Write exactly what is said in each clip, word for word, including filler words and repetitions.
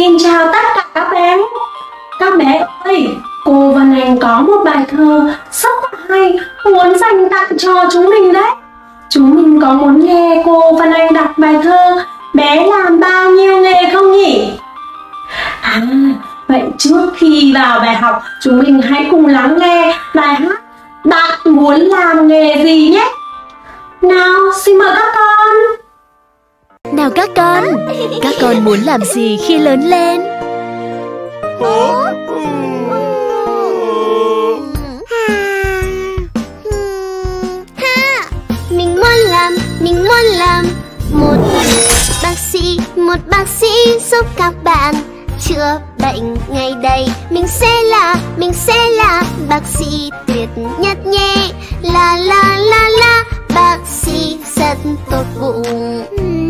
Xin chào tất cả các bé. Các bé ơi, cô Vân Anh có một bài thơ rất hay muốn dành tặng cho chúng mình đấy. Chúng mình có muốn nghe cô Vân Anh đọc bài thơ Bé làm bao nhiêu nghề không nhỉ? À, vậy trước khi vào bài học, chúng mình hãy cùng lắng nghe bài hát Bạn muốn làm nghề gì nhé. Nào, xin mời các con. Nào các con, các con muốn làm gì khi lớn lên? Mình muốn làm, mình muốn làm một bác sĩ, một bác sĩ giúp các bạn chữa bệnh ngày đây. Mình sẽ là, mình sẽ là bác sĩ tuyệt nhất nhé. La la la la, bác sĩ rất tốt bụng.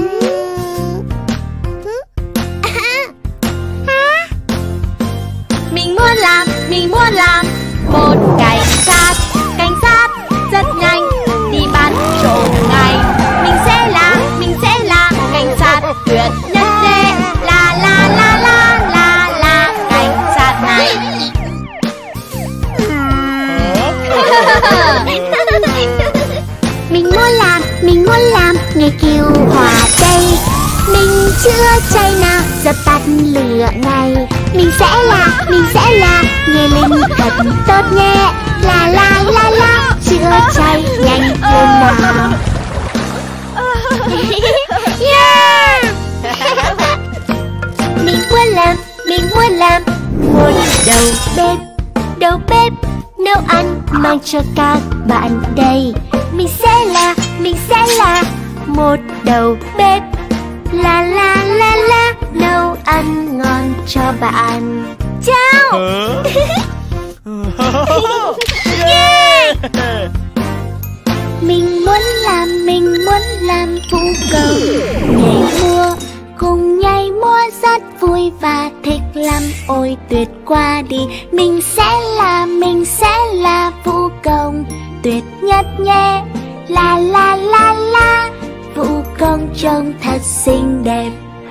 Mình muốn làm, mình muốn làm một cảnh sát, cảnh sát rất nhanh đi bắt trộm ngay. Mình sẽ là, mình sẽ là cảnh sát tuyệt nhất nhé. La la la la la la, cảnh sát này. Mình muốn làm, mình muốn làm nghề cứu hỏa đây. Mình chữa cháy nào, dập tắt lửa ngay. Mình sẽ là, mình sẽ là nghề lính thật tốt nhé. La la la la, chữa cháy nhanh lên nào. Yeah. Mình muốn làm, mình muốn làm một đầu bếp, đầu bếp nấu ăn mang cho các bạn đây. Mình sẽ là, mình sẽ là một đầu bếp. La la la la, nấu ăn ngon cho bạn. Chào. Yeah. Mình muốn làm, mình muốn làm phu cầu, nhảy múa, cùng nhảy múa rất vui và thích lắm. Ôi tuyệt quá đi. Mình sẽ là, mình sẽ là vũ công tuyệt nhất nhé. La la la la, vũ công trông thật xinh đẹp.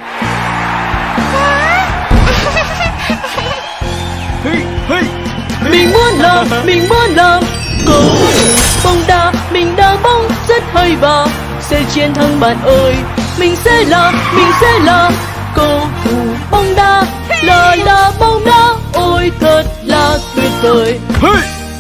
Hey, hey. Mình muốn làm, mình muốn làm cầu thủ bóng đá. Mình đá bóng rất hay và sẽ chiến thắng bạn ơi. Mình sẽ là, mình sẽ là cầu thủ bóng đá. Là là bóng đá, ôi thật là tuyệt vời. Hey.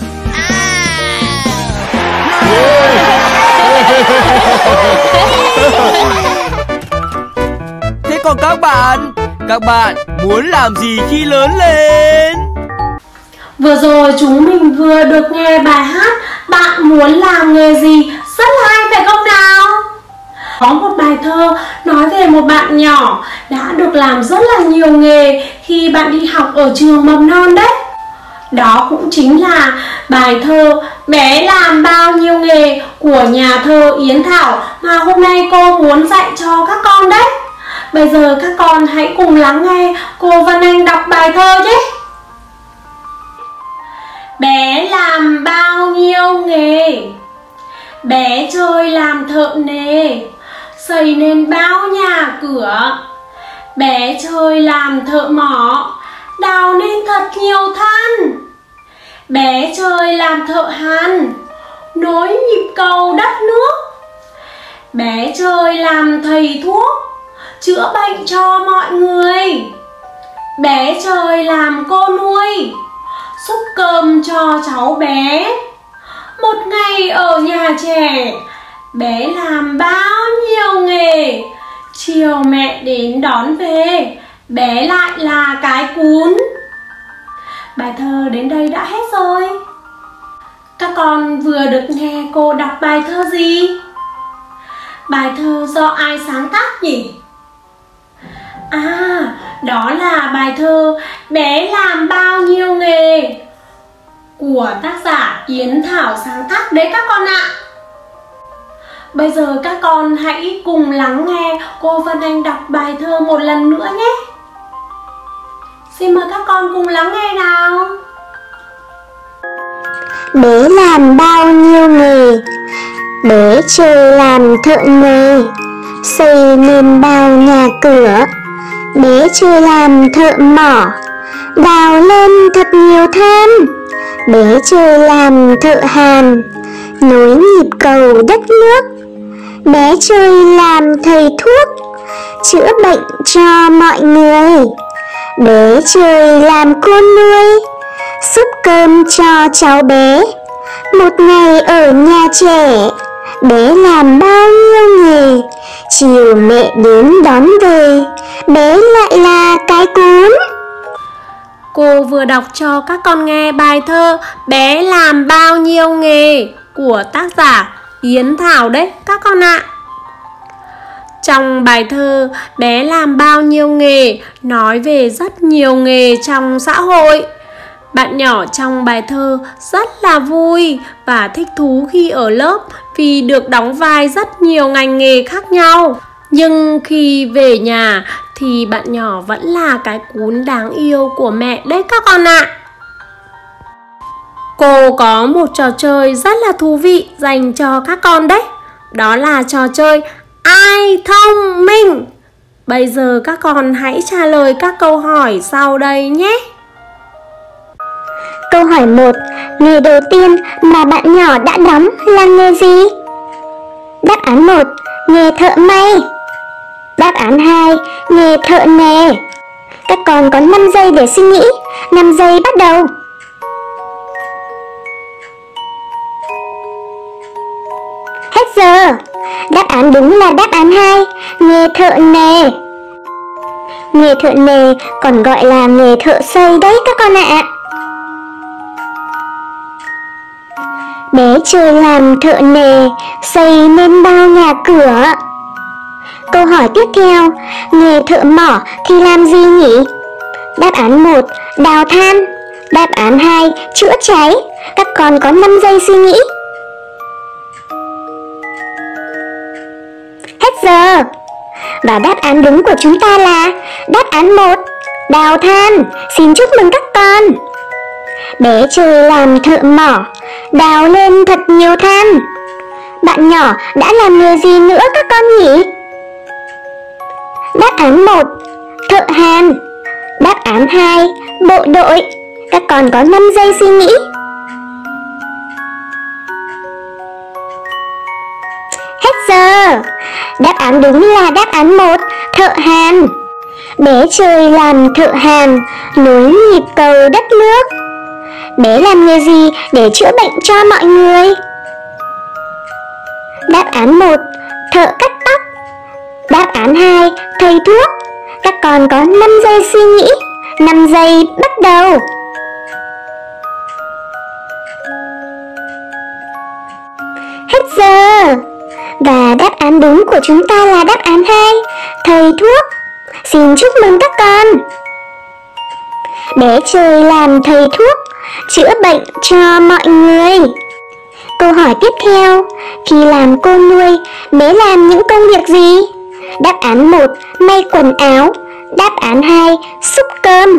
Thế còn các bạn, các bạn muốn làm gì khi lớn lên? Vừa rồi chúng mình vừa được nghe bài hát Bạn muốn làm nghề gì rất hay phải không nào? Có một bài thơ nói về một bạn nhỏ đã được làm rất là nhiều nghề khi bạn đi học ở trường mầm non đấy. Đó cũng chính là bài thơ Bé làm bao nhiêu nghề của nhà thơ Yến Thảo mà hôm nay cô muốn dạy cho các con đấy. Bây giờ các con hãy cùng lắng nghe cô Vân Anh đọc bài thơ nhé. Bé làm bao nhiêu nghề, bé chơi làm thợ nề, xây nên bao nhà cửa. Bé chơi làm thợ mỏ, đào nên thật nhiều than. Bé chơi làm thợ hàn, nối nhịp cầu đất nước. Bé chơi làm thầy thuốc, chữa bệnh cho mọi người. Bé chơi làm cô nuôi, xúc cơm cho cháu bé. Một ngày ở nhà trẻ, bé làm bao nhiêu nghề. Chiều mẹ đến đón về, bé lại là cái cún. Bài thơ đến đây đã hết rồi. Các con vừa được nghe cô đọc bài thơ gì? Bài thơ do ai sáng tác nhỉ? À, đó là bài thơ Bé làm bao nhiêu nghề của tác giả Yến Thảo sáng tác đấy các con ạ. Bây giờ các con hãy cùng lắng nghe cô Vân Anh đọc bài thơ một lần nữa nhé. Xin mời các con cùng lắng nghe nào. Bé làm bao nhiêu nghề, bé chơi làm thợ nghề, xây nên bao nhà cửa. Bé chơi làm thợ mỏ, đào lên thật nhiều than. Bé chơi làm thợ hàn, nối nhịp cầu đất nước. Bé chơi làm thầy thuốc, chữa bệnh cho mọi người. Bé chơi làm cô nuôi, xúc cơm cho cháu bé. Một ngày ở nhà trẻ, bé làm bao nhiêu nghề. Chiều mẹ đến đón về, bé lại là cái cún. Cô vừa đọc cho các con nghe bài thơ Bé làm bao nhiêu nghề của tác giả Yến Thảo đấy các con ạ. Trong bài thơ Bé làm bao nhiêu nghề nói về rất nhiều nghề trong xã hội. Bạn nhỏ trong bài thơ rất là vui và thích thú khi ở lớp vì được đóng vai rất nhiều ngành nghề khác nhau. Nhưng khi về nhà thì bạn nhỏ vẫn là cái cún đáng yêu của mẹ đấy các con ạ. Cô có một trò chơi rất là thú vị dành cho các con đấy. Đó là trò chơi Ai thông minh. Bây giờ các con hãy trả lời các câu hỏi sau đây nhé. Câu hỏi một. Nghề đầu tiên mà bạn nhỏ đã đóng là nghề gì? Đáp án một. Nghề thợ may. Đáp án hai. Nghề thợ nề. Các con có năm giây để suy nghĩ. năm giây bắt đầu. Hết giờ. Đáp án đúng là đáp án hai. Nghề thợ nề. Nghề thợ nề còn gọi là nghề thợ xây đấy các con ạ. Bé chơi làm thợ nề, xây nên bao nhà cửa. Câu hỏi tiếp theo. Nghề thợ mỏ thì làm gì nhỉ? Đáp án một. Đào than. Đáp án hai. Chữa cháy. Các con có năm giây suy nghĩ. Hết giờ. Và đáp án đúng của chúng ta là đáp án một. Đào than. Xin chúc mừng các con. Bé chơi làm thợ mỏ, đào lên thật nhiều than. Bạn nhỏ đã làm nghề gì nữa các con nhỉ? Đáp án một. Thợ hàn. Đáp án hai. Bộ đội. Các con có năm giây suy nghĩ. Hết giờ. Đáp án đúng là đáp án một. Thợ hàn. Bé chơi làm thợ hàn, nối nhịp cầu đất nước. Bé làm nghề gì để chữa bệnh cho mọi người? Đáp án một. Thợ cắt tóc. Đáp án hai. Thầy thuốc. Các con có năm giây suy nghĩ. năm giây bắt đầu. Hết giờ. Và đáp án đúng của chúng ta là đáp án hai. Thầy thuốc. Xin chúc mừng các con. Bé chơi làm thầy thuốc, chữa bệnh cho mọi người. Câu hỏi tiếp theo. Khi làm cô nuôi, bé làm những công việc gì? Đáp án một. May quần áo. Đáp án hai. Xúc cơm.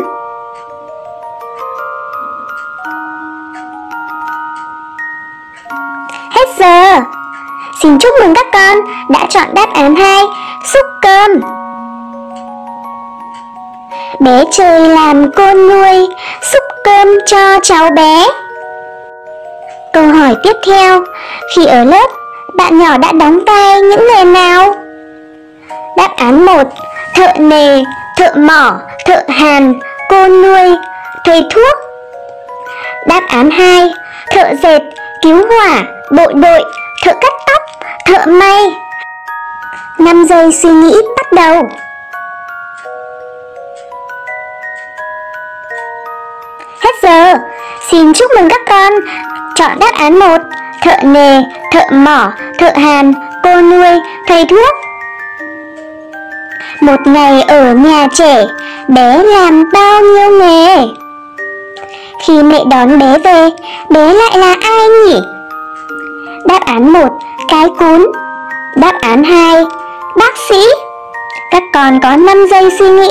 Hết giờ. Xin chúc mừng các con đã chọn đáp án hai. Xúc cơm. Bé chơi làm cô nuôi, xúc cơm cho cháu bé. Câu hỏi tiếp theo. Khi ở lớp, bạn nhỏ đã đóng vai những nghề nào? Đáp án một. Thợ nề, thợ mỏ, thợ hàn, cô nuôi, thầy thuốc. Đáp án hai. Thợ dệt, cứu hỏa, bộ đội, thợ cắt tóc, thợ may. năm giây suy nghĩ bắt đầu. Hết giờ. Xin chúc mừng các con chọn đáp án một. Thợ nề, thợ mỏ, thợ hàn, cô nuôi, thầy thuốc. Một ngày ở nhà trẻ, bé làm bao nhiêu nghề? Khi mẹ đón bé về, bé lại là ai nhỉ? Đáp án một. Cái cún. Đáp án hai. Bác sĩ. Các con có năm giây suy nghĩ.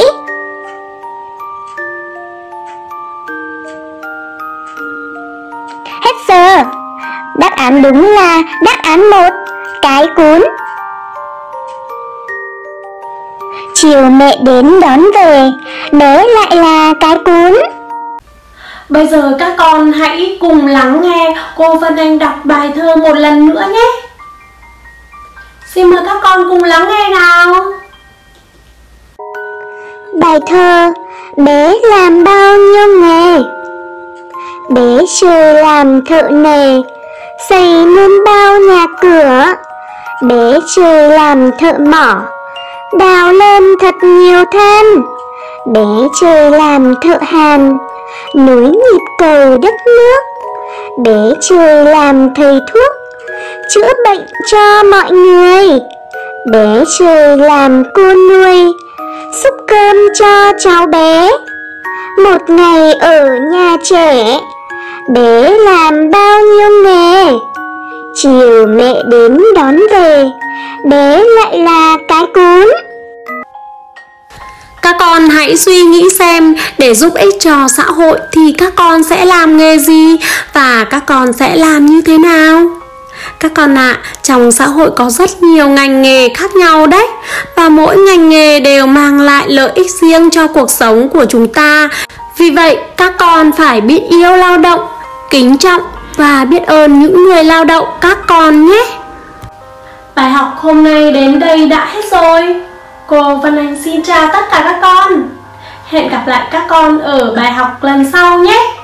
Hết giờ. Đáp án đúng là đáp án một. Cái cún. chiều mẹ đến đón về, bé lại là cái cún. Bây giờ các con hãy cùng lắng nghe cô Vân Anh đọc bài thơ một lần nữa nhé. Xin mời các con cùng lắng nghe nào. Bài thơ Bé làm bao nhiêu nghề. Bé trời làm thợ nề, xây nên bao nhà cửa. Bé trời làm thợ mỏ, đào lên thật nhiều than. Bé trời làm thợ hàn, nối nhịp cầu đất nước. Bé trời làm thầy thuốc, chữa bệnh cho mọi người. Bé trời làm cô nuôi, xúc cơm cho cháu bé. Một ngày ở nhà trẻ, bé làm bao nhiêu nghề. Chiều mẹ đến đón về, bé lại là cái cún. Các con hãy suy nghĩ xem, để giúp ích cho xã hội thì các con sẽ làm nghề gì và các con sẽ làm như thế nào? Các con ạ, à, trong xã hội có rất nhiều ngành nghề khác nhau đấy. Và mỗi ngành nghề đều mang lại lợi ích riêng cho cuộc sống của chúng ta. Vì vậy, các con phải biết yêu lao động, kính trọng và biết ơn những người lao động các con nhé. Bài học hôm nay đến đây đã hết rồi. Cô Vân Anh xin chào tất cả các con. Hẹn gặp lại các con ở bài học lần sau nhé.